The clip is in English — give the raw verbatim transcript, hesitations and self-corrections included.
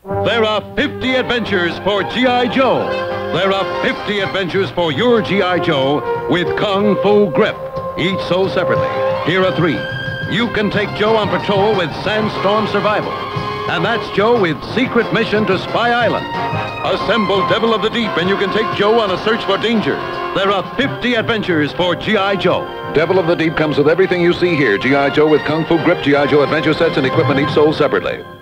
There are fifty adventures for G I Joe. There are fifty adventures for your G I Joe with Kung Fu Grip, each sold separately. Here are three. You can take Joe on patrol with Sandstorm Survival. And that's Joe with Secret Mission to Spy Island. Assemble Devil of the Deep and you can take Joe on a search for danger. There are fifty adventures for G I Joe. Devil of the Deep comes with everything you see here. G I Joe with Kung Fu Grip, G I Joe Adventure Sets, and equipment each sold separately.